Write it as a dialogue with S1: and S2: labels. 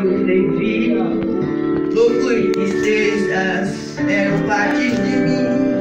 S1: olhos nem vi. Loucura e tristezas eram parte de mim.